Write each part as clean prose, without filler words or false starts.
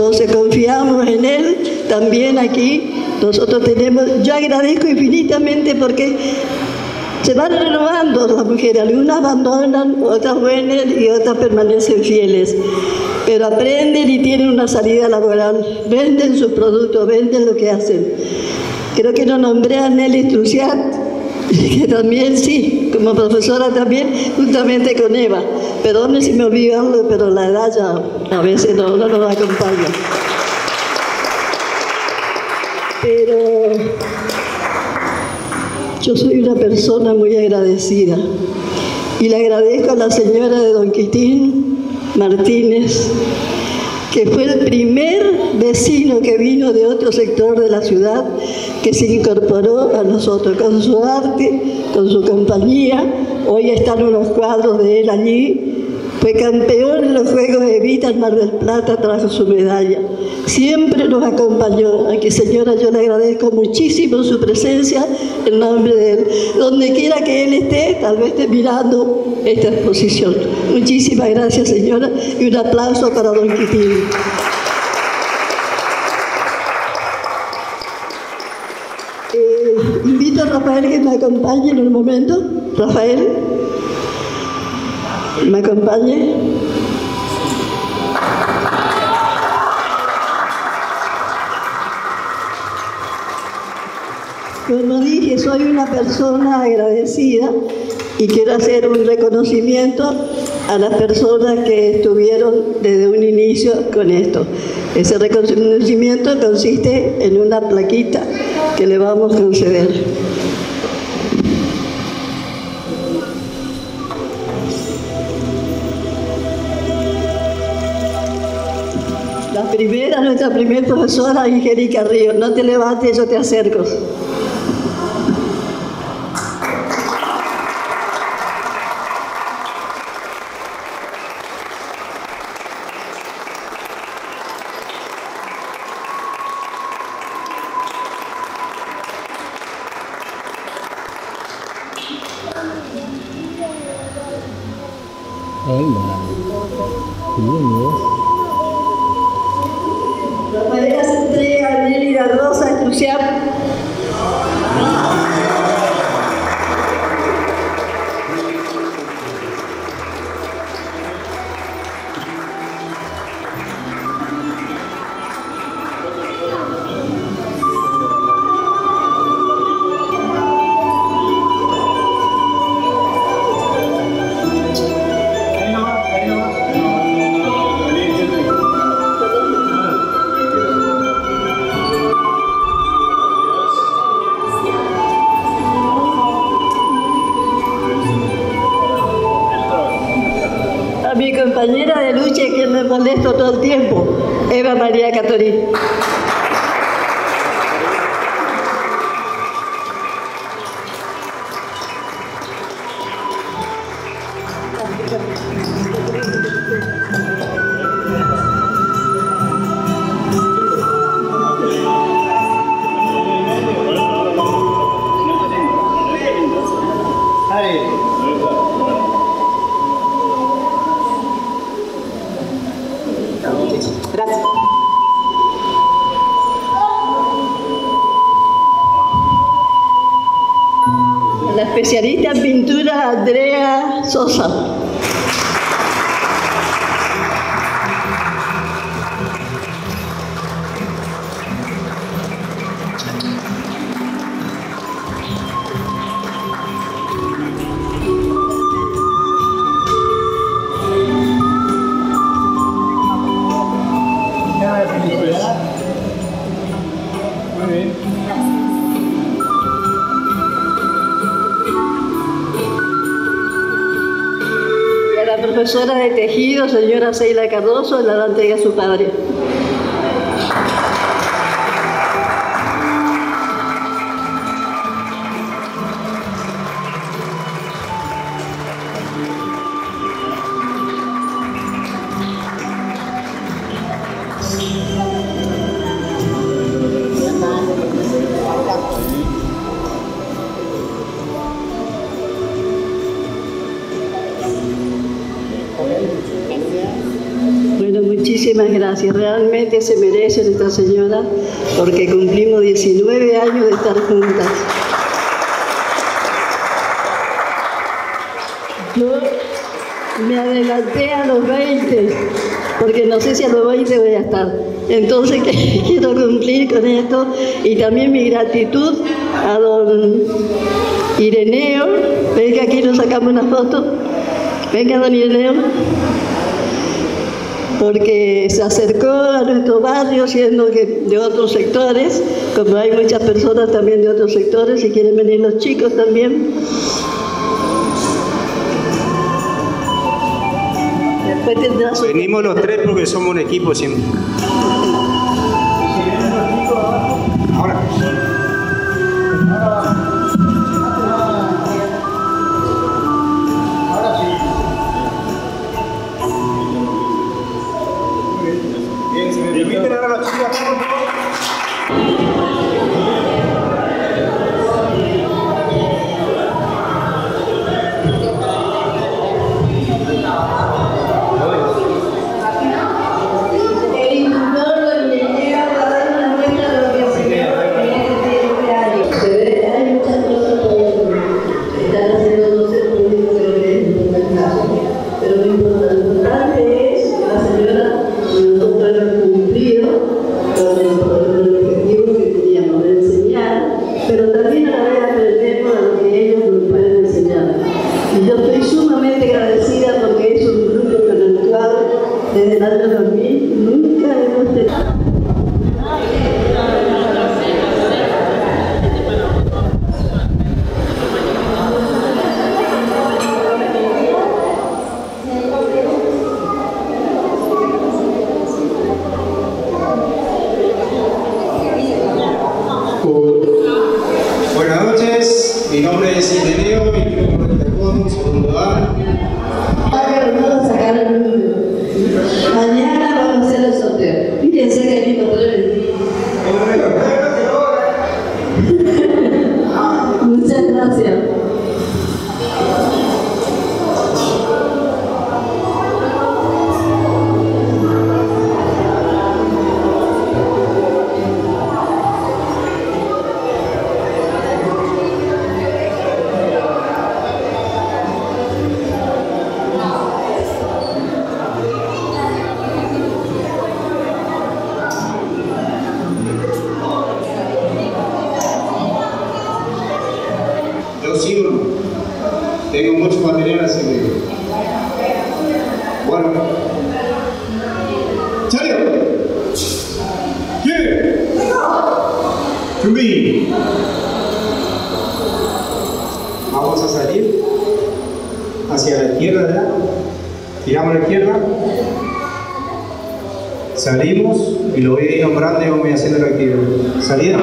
Entonces confiamos en él. También aquí nosotros tenemos, yo agradezco infinitamente porque se van renovando las mujeres, algunas abandonan, otras vuelven y otras permanecen fieles, pero aprenden y tienen una salida laboral, venden sus productos, venden lo que hacen. Creo que lo nombré a Nelly Truciat, que también sí, como profesora también, juntamente con Eva. Perdón si me olvido algo, pero la edad ya a veces no nos acompaña. Pero yo soy una persona muy agradecida y le agradezco a la señora de Don Quitín Martínez, que fue el primer vecino que vino de otro sector de la ciudad que se incorporó a nosotros con su arte, con su compañía. Hoy están unos cuadros de él allí. Fue campeón en los Juegos de Evita en Mar del Plata, trajo su medalla. Siempre nos acompañó. Aquí, señora, yo le agradezco muchísimo su presencia en nombre de él. Donde quiera que él esté, tal vez esté mirando esta exposición. Muchísimas gracias, señora, y un aplauso para Don Quitín. Invito a Rafael que me acompañe en un momento. Rafael, me acompañe. Como dije, soy una persona agradecida y quiero hacer un reconocimiento a las personas que estuvieron desde un inicio con esto. Ese reconocimiento consiste en una plaquita que le vamos a conceder. La primera, nuestra primera profesora, Angélica Ríos. No te levantes, yo te acerco. Rafaela se entrega a Nelly La Rosa Truciat. Mi compañera de lucha que me molesto todo el tiempo, Eva María Catorí. Gracias. La especialista en pintura Andrea Sosa. Muy bien. Y a la profesora de tejido, señora Seila Cardoso, la entrega a su padre. muchísimas gracias. Realmente se merece nuestra señora porque cumplimos 19 años de estar juntas. Yo me adelanté a los 20, porque no sé si a los 20 voy a estar. Entonces quiero cumplir con esto y también mi gratitud a don Ireneo. Venga, aquí nos sacamos una foto. Venga, don Ireneo. Porque se acercó a nuestro barrio, siendo que de otros sectores, como hay muchas personas también de otros sectores, y quieren venir los chicos también. Venimos los tres porque somos un equipo siempre. Ahora. Bien, se me permite dar a la chica. Desde el año 2000 nunca hemos tenido. Buenas noches, mi nombre es Ireneo, mi número de teléfono, segundo A. Mañana vamos a hacer el sorteo. Fíjense que lindo poder. Muchas gracias. Tengo mucho material, así que... Bueno. ¡Chario! ¿Quién? To me. Vamos a salir hacia la izquierda, ¿verdad? Tiramos a la izquierda. Salimos y lo voy a ir nombrando y vamos a hacer la actividad. Salida.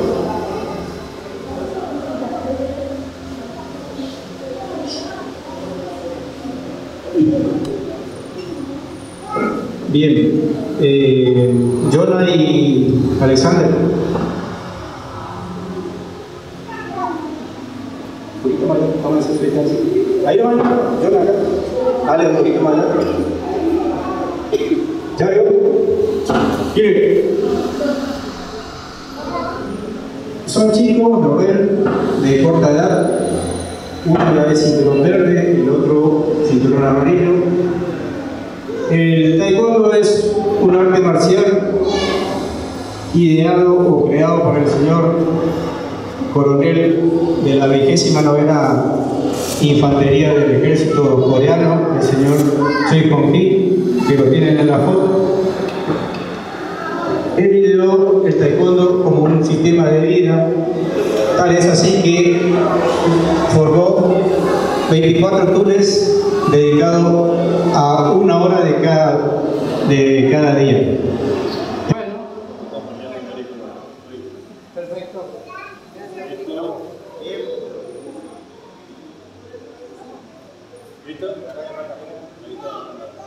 Bien, Jonah y Alexander. Un poquito más allá, vamos a hacer su distancia. Ahí no, Jonah acá. Dale un poquito más allá. ¿Ya vio? ¿Quién? Son chicos, lo ven, de corta edad. Uno ya es cinturón verde, el otro cinturón amarillo. El taekwondo es un arte marcial ideado o creado por el señor coronel de la 29ª Infantería del Ejército Coreano, el señor Choi Kong-hee, que lo tienen en la foto. Él ideó el taekwondo como un sistema de vida, tal es así que formó 24 túneles dedicados a 1 hora de cada día. Bueno, perfecto. ¿Listo?